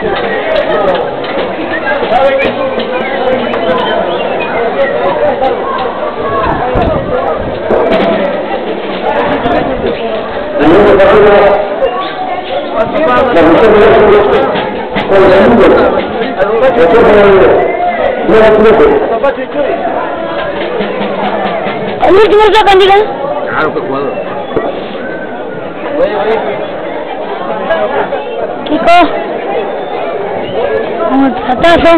¿El último es la candiga? Claro, que jugador. Kiko. Un atazo.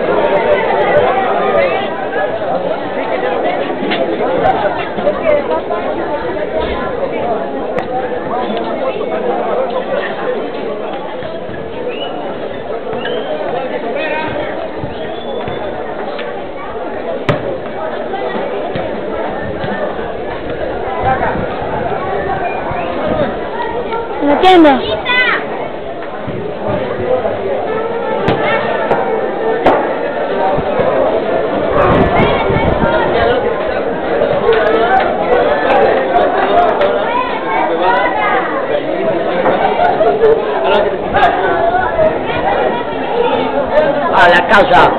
¿La tienda? A la casa.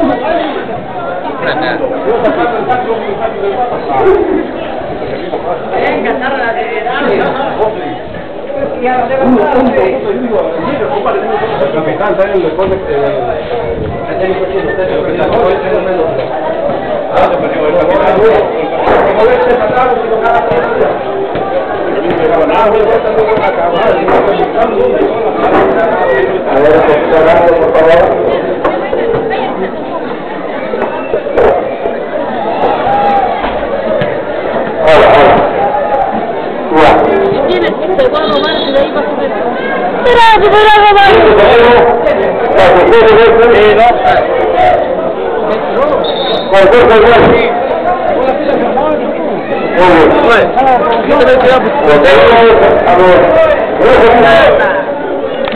El capitán también después de por favor. Bueno,